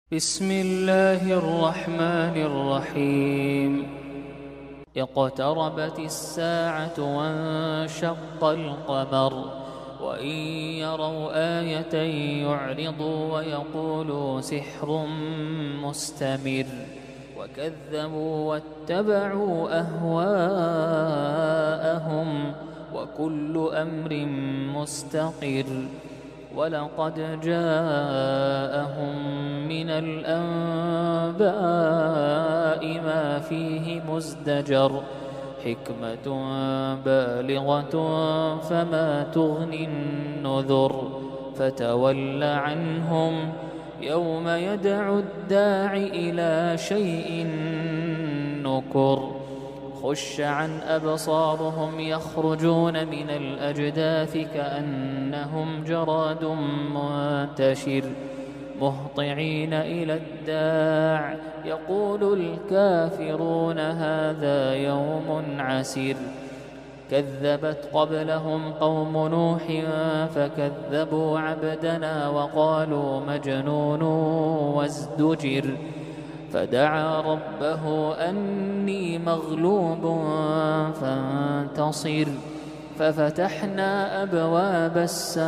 بسم الله الرحمن الرحيم. اقتربت الساعة وانشق القمر وإن يروا آية يعرضوا ويقولوا سحر مستمر وكذبوا واتبعوا أهواءهم وكل أمر مستقر ولقد جاءهم من الأنباء ما فيه مزدجر حكمة بالغة فما تغني النذر فتول عنهم يوم يدعو الداع إلى شيء نكر خش عن أبصارهم يخرجون من الأجداث كأنهم جراد منتشر مهطعين إلى الداع يقول الكافرون هذا يوم عسير كذبت قبلهم قوم نوح فكذبوا عبدنا وقالوا مجنون وازدجر فدعا ربه أني مغلوب فانتصر ففتحنا أبواب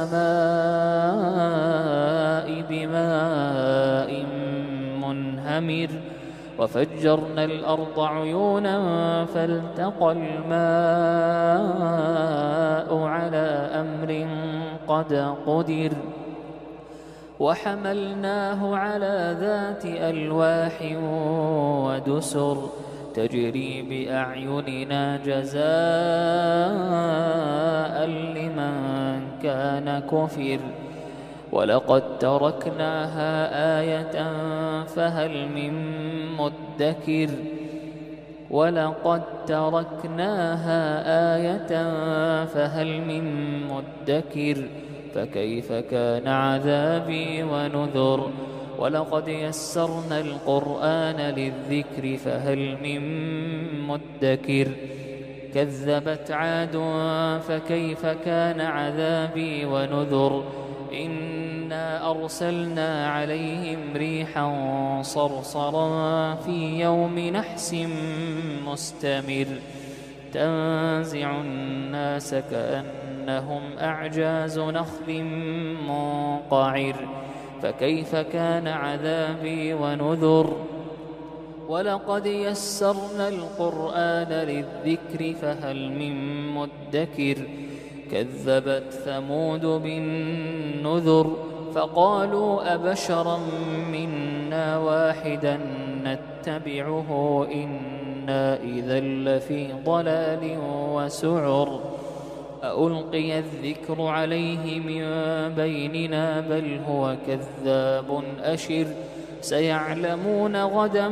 السماء بماء منهمر وفجرنا الأرض عيونا فالتقى الماء على أمر قد قدر وحملناه على ذات ألواح ودسر تجري بأعيننا جزاء لمن كان كفر ولقد تركناها آية فهل من مدكر ولقد تركناها آية فهل من مدكر فكيف كان عذابي ونذر ولقد يسرنا القرآن للذكر فهل من مدكر كذبت عاد فكيف كان عذابي ونذر إنا أرسلنا عليهم ريحا صرصرا في يوم نحس مستمر تنزع الناس كأنهم أعجاز نخل منقعر فكيف كان عذابي ونذر ولقد يسرنا القرآن للذكر فهل من مدكر كذبت ثمود بالنذر فقالوا أبشرا منا واحدا نتبعه إنا إذا لفي ضلال وسعر ألقي الذكر عليه من بيننا بل هو كذاب أشر سيعلمون غدا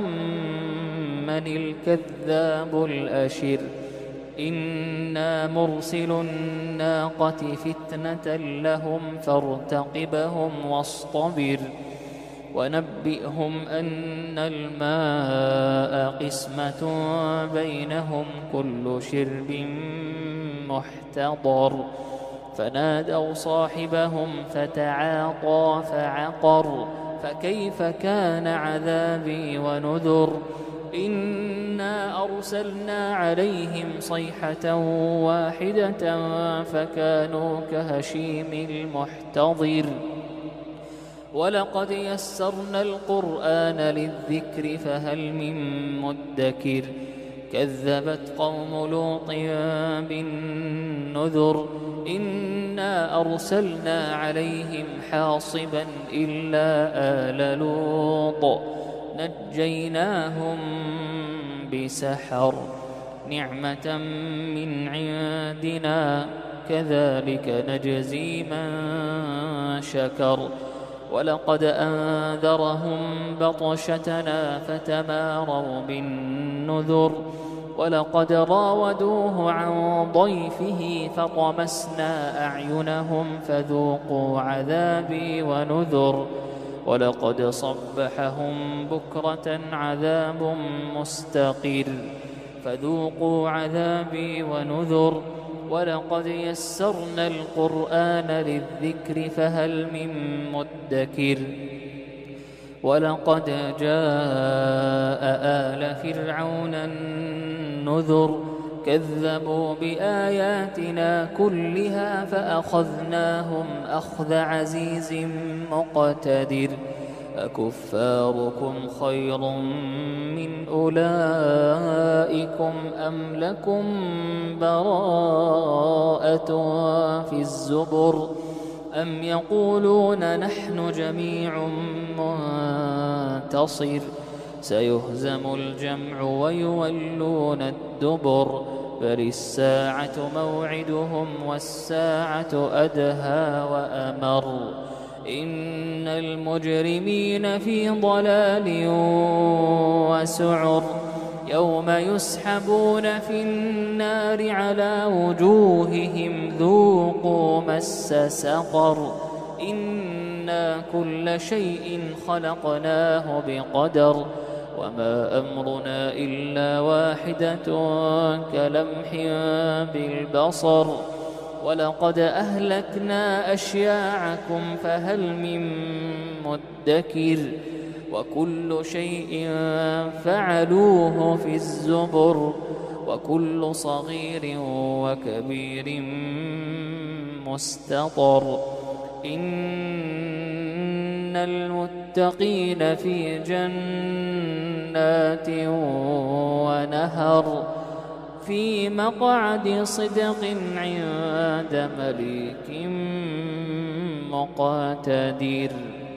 من الكذاب الأشر إنا مرسل الناقة فتنة لهم فارتقبهم واصطبر ونبئهم أن الماء قسمة بينهم كل شرب محتضر فنادوا صاحبهم فتعاطى فعقر فكيف كان عذابي ونذر إنا أرسلنا عليهم صيحة واحدة فكانوا كهشيم المحتضر ولقد يسرنا القرآن للذكر فهل من مدكر كذبت قوم لوط بالنذر إنا أرسلنا عليهم حاصبا إلا آل لوط نجيناهم بسحر نعمة من عندنا كذلك نجزي من شكر ولقد أنذرهم بطشتنا فتماروا بالنذر ولقد راودوه عن ضيفه فطمسنا أعينهم فذوقوا عذابي ونذر ولقد صبحهم بكرة عذاب مستقر فذوقوا عذابي ونذر ولقد يسرنا القرآن للذكر فهل من مدكر ولقد جاء آل فرعون النذر كذبوا بآياتنا كلها فأخذناهم أخذ عزيز مقتدر أكفاركم خير من أولئكم أم لكم براءة في الزبر أم يقولون نحن جميع منتصر سيهزم الجمع ويولون الدبر بل الساعة موعدهم والساعة أدهى وأمر إن المجرمين في ضلال وسعر يوم يسحبون في النار على وجوههم ذوقوا مس سقر إنا كل شيء خلقناه بقدر وما أمرنا إلا واحدة كلمح بالبصر ولقد أهلكنا أشياعكم فهل من مدكر وكل شيء فعلوه في الزبر وكل صغير وكبير مستطر إن المتقين في جنات ونهر في مقعد صدق عند مليك مقتدر.